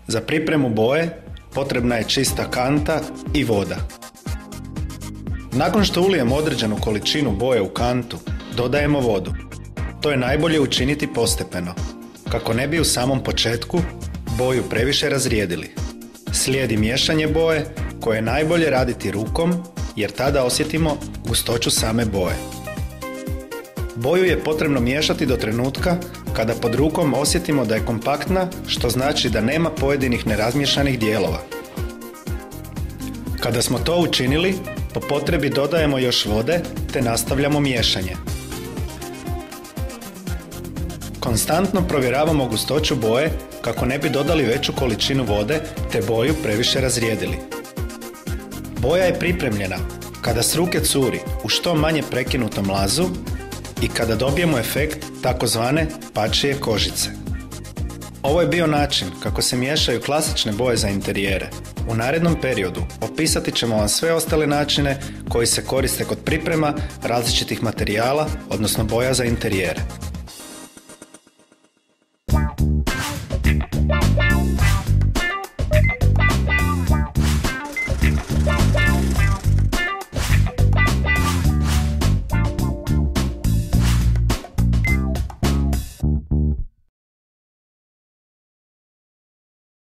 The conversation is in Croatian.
Za pripremu boje potrebna je čista kanta i voda. Nakon što ulijemo određenu količinu boje u kantu, dodajemo vodu. To je najbolje učiniti postepeno, kako ne bi u samom početku boju previše razrijedili. Slijedi miješanje boje, koje je najbolje raditi rukom, jer tada osjetimo gustoću same boje. Boju je potrebno miješati do trenutka kada pod rukom osjetimo da je kompaktna, što znači da nema pojedinih nerazmiješanih dijelova. Kada smo to učinili, po potrebi dodajemo još vode te nastavljamo miješanje. Konstantno provjeravamo gustoću boje kako ne bi dodali veću količinu vode te boju previše razrijedili. Boja je pripremljena kada s ruke curi u što manje prekinutom lazu i kada dobijemo efekt takozvane pačije kožice. Ovo je bio način kako se miješaju klasične boje za interijere. U narednom periodu opisati ćemo vam sve ostale načine koji se koriste kod priprema različitih materijala, odnosno boja za interijere.